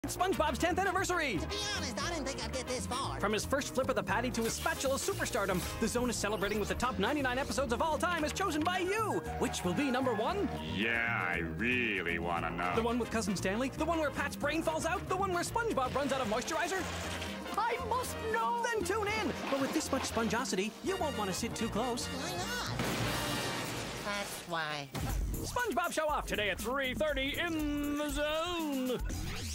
SpongeBob's 10th anniversary! To be honest, I didn't think I'd get this far. From his first flip of the patty to his spatula superstardom, the Zone is celebrating with the top 99 episodes of all time as chosen by you. Which will be number 1? Yeah, I really want to know. The one with Cousin Stanley? The one where Pat's brain falls out? The one where SpongeBob runs out of moisturizer? I must know! Then tune in! But with this much spongeosity, you won't want to sit too close. Why not? That's why. SpongeBob Showoff today at 3:30 in the Zone.